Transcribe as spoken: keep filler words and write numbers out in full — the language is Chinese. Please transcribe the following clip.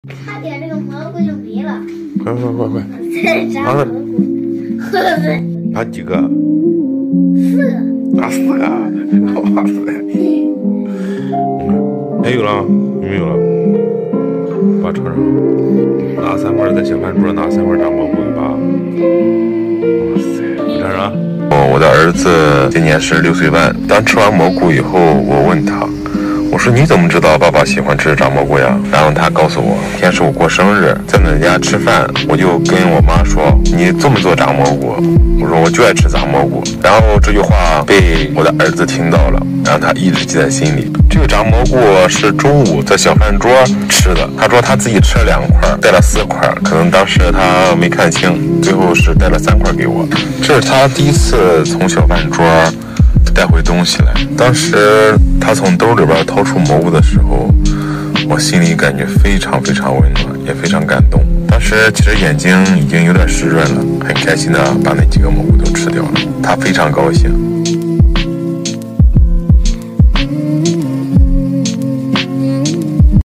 差点这个蘑菇就没了。 快快快快！ 再炸蘑菇。 拿几个？ 四个。 拿四个！哇塞！没有了，没有了。把尝尝。拿三块在小饭桌，拿三块炸蘑菇吧。哇塞！你尝尝。哦，我的儿子今年是六岁半。当吃完蘑菇以后，我问他。我说你怎么知道爸爸喜欢吃炸蘑菇呀？然后他告诉我，天是我过生日，在那家吃饭，我就跟我妈说，你做没做炸蘑菇？我说我就爱吃炸蘑菇。然后这句话被我的儿子听到了，然后他一直记在心里。这个炸蘑菇是中午在小饭桌吃的，他说他自己吃了两块，带了四块，可能当时他没看清，最后是带了三块给我。这是他第一次从小饭桌带回东西来。当时他从兜里边掏出蘑菇的时候，我心里感觉非常非常温暖，也非常感动。当时其实眼睛已经有点湿润了，很开心的把那几个蘑菇都吃掉了，他非常高兴。